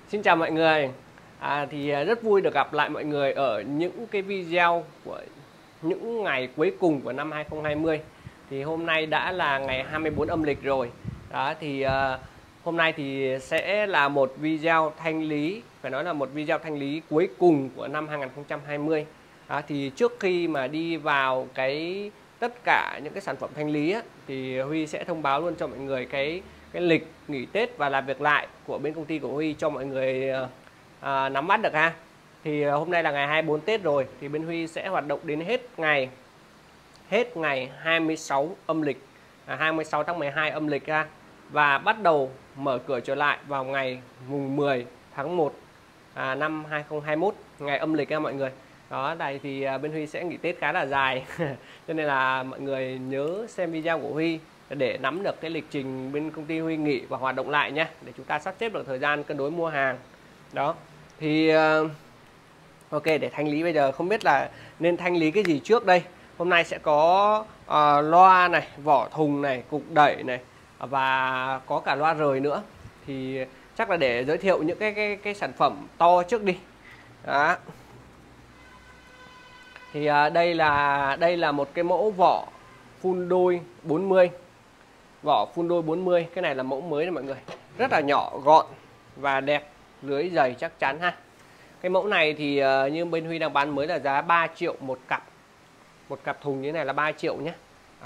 Xin chào mọi người. Rất vui được gặp lại mọi người ở những cái video của những ngày cuối cùng của năm 2020. Thì hôm nay đã là ngày 24 âm lịch rồi. Hôm nay thì sẽ là một video thanh lý, phải nói là một video thanh lý cuối cùng của năm 2020. Thì trước khi mà đi vào tất cả những cái sản phẩm thanh lý thì Huy sẽ thông báo luôn cho mọi người cái lịch nghỉ Tết và làm việc lại của bên công ty của Huy cho mọi người nắm bắt được ha. Thì hôm nay là ngày 24 Tết rồi, thì bên Huy sẽ hoạt động đến hết ngày 26 âm lịch, 26 tháng 12 âm lịch ha, và bắt đầu mở cửa trở lại vào ngày mùng 10 tháng 1 năm 2021, ngày âm lịch ha mọi người. Đó, đây thì bên Huy sẽ nghỉ Tết khá là dài cho nên là mọi người nhớ xem video của Huy để nắm được cái lịch trình bên công ty Huy nghỉ và hoạt động lại nhé, để chúng ta sắp xếp được thời gian cân đối mua hàng. Đó thì ok, để thanh lý bây giờ không biết là nên thanh lý cái gì trước đây. Hôm nay sẽ có loa này, vỏ thùng này, cục đẩy này, và có cả loa rời nữa. Thì chắc là để giới thiệu những cái sản phẩm to trước đi. Đó. Thì đây là một cái mẫu vỏ full đôi 40. Vỏ full đôi 40, cái này là mẫu mới này mọi người. Rất là nhỏ, gọn và đẹp, lưới dày chắc chắn ha. Cái mẫu này thì như bên Huy đang bán mới là giá 3 triệu một cặp. Một cặp thùng như thế này là 3 triệu nhé.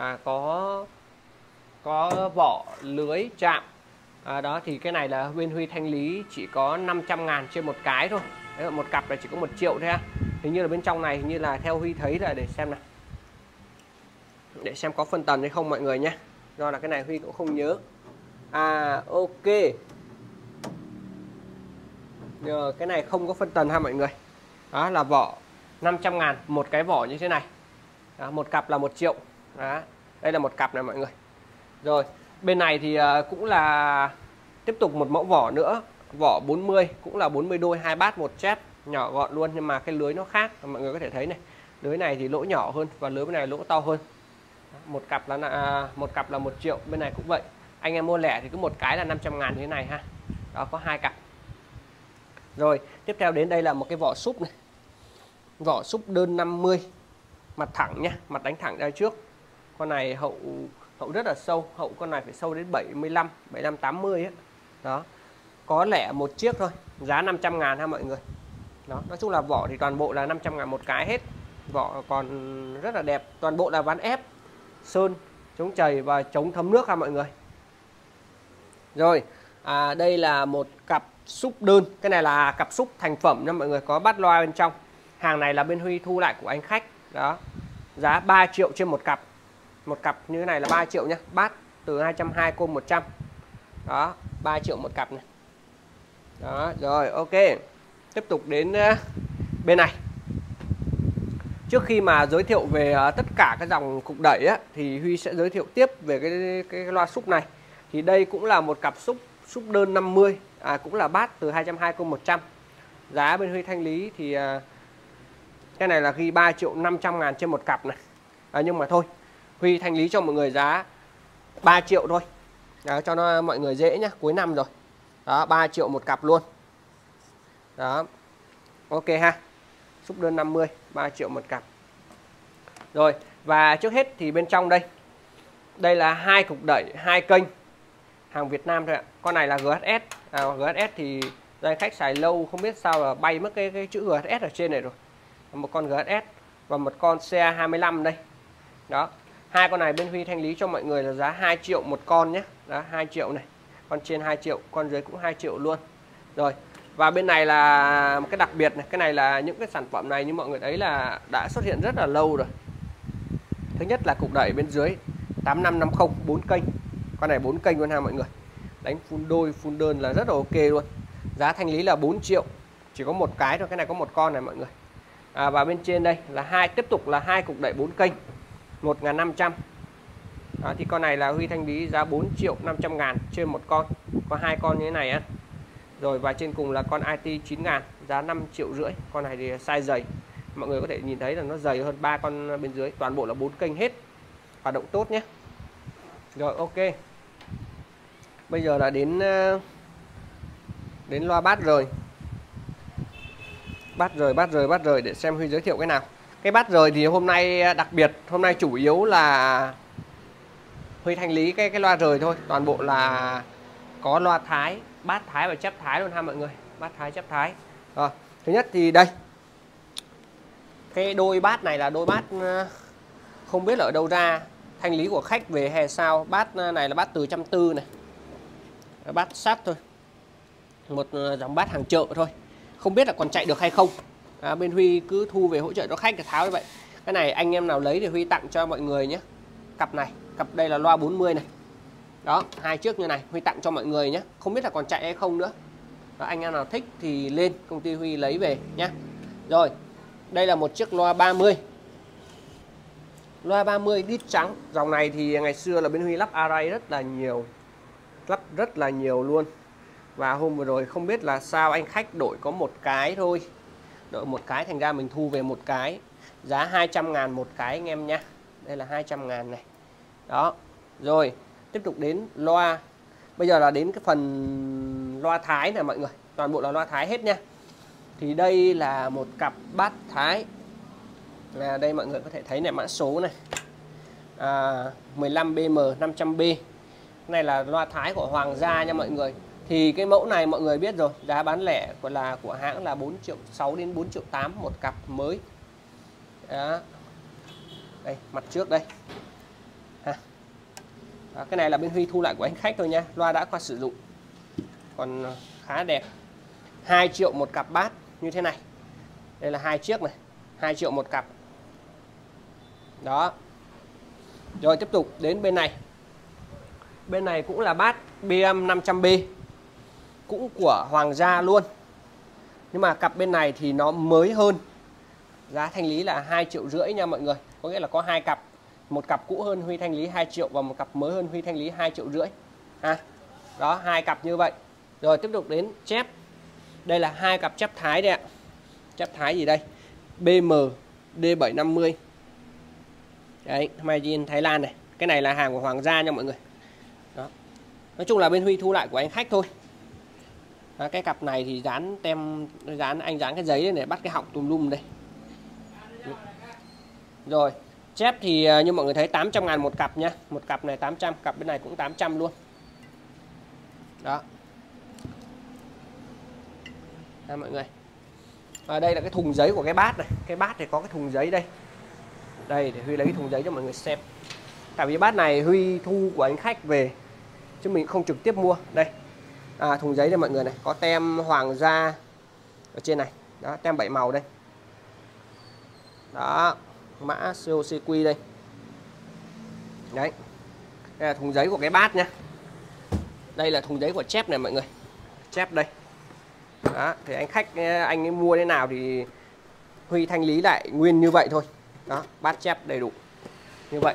Có vỏ lưới chạm. Đó thì cái này là bên Huy thanh lý chỉ có 500.000 trên một cái thôi. Đấy, một cặp là chỉ có 1 triệu thôi ha. Hình như là bên trong này, hình như là theo Huy thấy là, để xem nào, để xem có phân tần hay không mọi người nhé. Do là cái này Huy cũng không nhớ. Ok. Rồi, cái này không có phân tần ha mọi người. Đó là vỏ 500.000 một cái vỏ như thế này. Đó, một cặp là 1 triệu. Đó, đây là một cặp này mọi người. Rồi, bên này thì cũng là tiếp tục một mẫu vỏ nữa, vỏ 40, cũng là 40 đôi, 2 bát 1 chép, nhỏ gọn luôn, nhưng mà cái lưới nó khác, mọi người có thể thấy này. Lưới này thì lỗ nhỏ hơn và lưới bên này lỗ to hơn. Một cặp là 1 triệu, bên này cũng vậy. Anh em mua lẻ thì cứ một cái là 500.000 như thế này ha. Đó, có 2 cặp. Rồi, tiếp theo đến đây là một cái vỏ súp này. Vỏ súp đơn 50, mặt thẳng nhá, mặt đánh thẳng ra trước. Con này hậu rất là sâu, hậu con này phải sâu đến 75, 80 ấy. Đó. Có lẻ 1 chiếc thôi, giá 500.000 ha mọi người. Đó, nói chung là vỏ thì toàn bộ là 500.000 một cái hết. Vỏ còn rất là đẹp, toàn bộ là ván ép, sơn, chống chày và chống thấm nước ha mọi người. Rồi, đây là một cặp súp đơn. Cái này là cặp súp thành phẩm nha mọi người, có bát loa bên trong. Hàng này là bên Huy thu lại của anh khách. Đó, giá 3 triệu trên một cặp. Một cặp như thế này là 3 triệu nhá. Bát từ 220 côn 100. Đó, 3 triệu một cặp này. Đó, rồi ok. Tiếp tục đến bên này. Trước khi mà giới thiệu về tất cả các dòng cục đẩy thì Huy sẽ giới thiệu tiếp về cái loa súp này. Thì đây cũng là một cặp súp đơn 50, cũng là bát từ 220 côn 100. Giá bên Huy thanh lý thì cái này là ghi 3 triệu 500.000 trên một cặp này. Nhưng mà thôi, Huy thanh lý cho mọi người giá 3 triệu thôi. Đó, cho nó mọi người dễ nhá, cuối năm rồi. Đó, 3 triệu một cặp luôn. Đó. Ok ha. Súp đơn 50, 3 triệu một cặp. Rồi, và trước hết thì bên trong đây là 2 cục đẩy, 2 kênh. Hàng Việt Nam thôi ạ. Con này là GHS. GHS thì doanh khách xài lâu không biết sao là bay mất cái chữ GHS ở trên này rồi. Một con GHS và một con CA25 đây. Đó. Hai con này bên Huy thanh lý cho mọi người là giá 2 triệu một con nhé. Đó, 2 triệu này. Con trên 2 triệu, con dưới cũng 2 triệu luôn. Rồi. Và bên này là một cái đặc biệt này. Cái này là những cái sản phẩm này như mọi người thấy là đã xuất hiện rất là lâu rồi. Thứ nhất là cục đẩy bên dưới 8550 4 kênh. Con này 4 kênh luôn ha mọi người. Đánh full đôi, full đơn là rất là ok luôn. Giá thanh lý là 4 triệu. Chỉ có một cái thôi, cái này có một con này mọi người. Và bên trên đây là tiếp tục là 2 cục đẩy 4 kênh 1.500. Thì con này là Huy thanh lý giá 4 triệu 500.000 trên một con. Có 2 con như thế này á. Rồi và trên cùng là con IT 9.000, giá 5 triệu rưỡi. Con này thì size dày. Mọi người có thể nhìn thấy là nó dày hơn 3 con bên dưới. Toàn bộ là 4 kênh hết. Hoạt động tốt nhé. Rồi ok. Bây giờ là đến đến loa bát rời. Bát rời để xem Huy giới thiệu cái nào. Cái bát rời thì hôm nay đặc biệt, hôm nay chủ yếu là Huy thanh lý cái loa rời thôi, toàn bộ là có loa thái, bát thái và chép thái luôn ha mọi người, bát thái chép thái. Rồi, thứ nhất thì đây. Cái đôi bát này là đôi bát không biết là ở đâu ra, thanh lý của khách về hay sao. Bát này là bát từ 140 này. Bát sắt thôi. Một dòng bát hàng chợ thôi. Không biết là còn chạy được hay không. Bên Huy cứ thu về hỗ trợ cho khách để tháo như vậy. Cái này anh em nào lấy thì Huy tặng cho mọi người nhé. Cặp này, cặp đây là loa 40 này. Đó, hai chiếc như này Huy tặng cho mọi người nhé. Không biết là còn chạy hay không nữa. Đó, anh em nào thích thì lên công ty Huy lấy về nhé. Rồi, đây là một chiếc loa 30. Loa 30 đít trắng. Dòng này thì ngày xưa là bên Huy lắp array rất là nhiều. Lắp rất là nhiều luôn. Và hôm vừa rồi không biết là sao anh khách đổi có một cái thôi. Đổi một cái thành ra mình thu về một cái. Giá 200.000 một cái anh em nha. Đây là 200.000 này. Đó. Rồi, tiếp tục đến loa. Bây giờ là đến cái phần loa thái này mọi người. Toàn bộ là loa thái hết nha. Thì đây là một cặp bát thái. Đây mọi người có thể thấy này, mã số này. 15BM 500B. Cái này là loa thái của Hoàng gia nha mọi người. Thì cái mẫu này mọi người biết rồi, giá bán lẻ của hãng là 4,6 triệu đến 4,8 triệu một cặp mới. Đó. Đây, mặt trước đây. Đó, cái này là bên Huy thu lại của anh khách thôi nha. Loa đã qua sử dụng. Còn khá đẹp. 2 triệu một cặp bát như thế này. Đây là hai chiếc này, 2 triệu một cặp. Đó. Rồi tiếp tục đến bên này. Bên này cũng là bát BM 500B. Cũng của Hoàng gia luôn. Nhưng mà cặp bên này thì nó mới hơn. Giá thanh lý là 2,5 triệu nha mọi người. Có nghĩa là có hai cặp. Một cặp cũ hơn Huy thanh lý 2 triệu và một cặp mới hơn Huy thanh lý 2,5 triệu. Đó, hai cặp như vậy. Rồi tiếp tục đến chép. Đây là hai cặp chép thái đây ạ. Chép thái gì đây? BM D750. Đấy, made in Thái Lan này. Cái này là hàng của Hoàng gia nha mọi người. Đó. Nói chung là bên Huy thu lại của anh khách thôi. Đó, cái cặp này thì dán tem, anh dán cái giấy để bắt cái họng tùm lum đây. Rồi, chép thì như mọi người thấy 800.000 một cặp nha. Một cặp này 800, cặp bên này cũng 800 luôn. Đó. Đây mọi người. Đây là cái thùng giấy của cái bát này. Cái bát thì có cái thùng giấy đây. Đây để Huy lấy cái thùng giấy cho mọi người xem. Tại vì bát này Huy thu của anh khách về chứ mình không trực tiếp mua. Đây. Thùng giấy đây mọi người này, có tem Hoàng gia ở trên này. Đó, tem 7 màu đây. Đó, mã COCQ đây. Đấy. Đây là thùng giấy của cái bát nha. Đây là thùng giấy của chép này mọi người. Chép đây. Đó, thì anh khách anh ấy mua thế nào thì Huy thanh lý lại nguyên như vậy thôi. Đó, bát chép đầy đủ. Như vậy.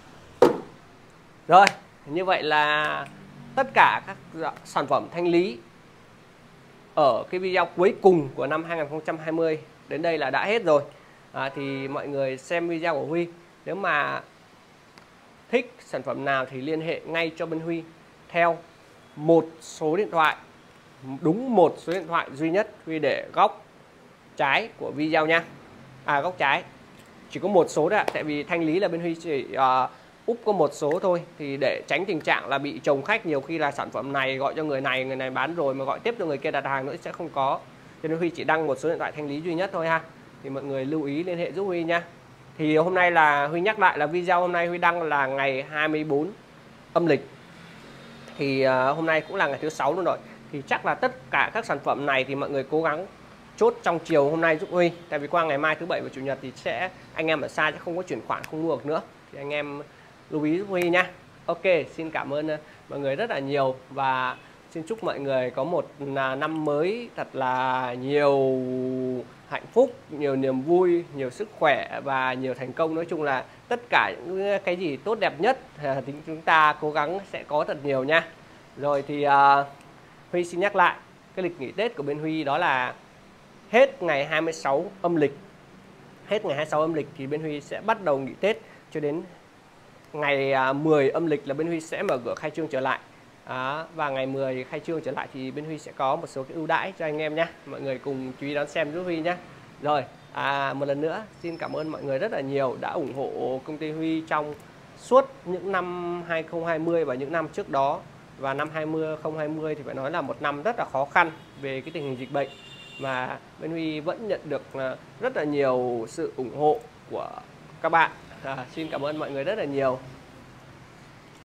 Rồi, như vậy là tất cả các sản phẩm thanh lý ở cái video cuối cùng của năm 2020 đến đây là đã hết rồi. Thì mọi người xem video của Huy, nếu mà thích sản phẩm nào thì liên hệ ngay cho bên Huy theo một số điện thoại, đúng một số điện thoại duy nhất Huy để góc trái của video nha. Góc trái chỉ có một số đấy ạ, tại vì thanh lý là bên Huy chỉ úp có một số thôi, thì để tránh tình trạng là bị chồng khách, nhiều khi là sản phẩm này gọi cho người này bán rồi mà gọi tiếp cho người kia đặt hàng nữa sẽ không có, cho nên Huy chỉ đăng một số điện thoại thanh lý duy nhất thôi ha. Thì mọi người lưu ý liên hệ giúp Huy nha. Thì hôm nay là Huy nhắc lại là video hôm nay Huy đăng là ngày 24 âm lịch, thì hôm nay cũng là ngày thứ 6 luôn rồi, thì chắc là tất cả các sản phẩm này thì mọi người cố gắng chốt trong chiều hôm nay giúp Huy, tại vì qua ngày mai thứ Bảy và Chủ nhật thì sẽ anh em ở xa sẽ không có chuyển khoản, không mua được nữa, thì anh em lưu ý giúp Huy nha. Ok, xin cảm ơn mọi người rất là nhiều và xin chúc mọi người có một năm mới thật là nhiều hạnh phúc, nhiều niềm vui, nhiều sức khỏe và nhiều thành công. Nói chung là tất cả những cái gì tốt đẹp nhất thì chúng ta cố gắng sẽ có thật nhiều nha. Rồi thì Huy xin nhắc lại cái lịch nghỉ Tết của bên Huy đó là hết ngày 26 âm lịch. Hết ngày 26 âm lịch thì bên Huy sẽ bắt đầu nghỉ Tết cho đến ngày 10 âm lịch là bên Huy sẽ mở cửa khai trương trở lại. Đó, và ngày 10 khai trương trở lại thì bên Huy sẽ có một số cái ưu đãi cho anh em nhé. Mọi người cùng chú ý đón xem giúp Huy nhé. Rồi, một lần nữa xin cảm ơn mọi người rất là nhiều đã ủng hộ công ty Huy trong suốt những năm 2020 và những năm trước đó. Và năm 2020 thì phải nói là một năm rất là khó khăn về cái tình hình dịch bệnh, mà bên Huy vẫn nhận được rất là nhiều sự ủng hộ của các bạn. Xin cảm ơn mọi người rất là nhiều.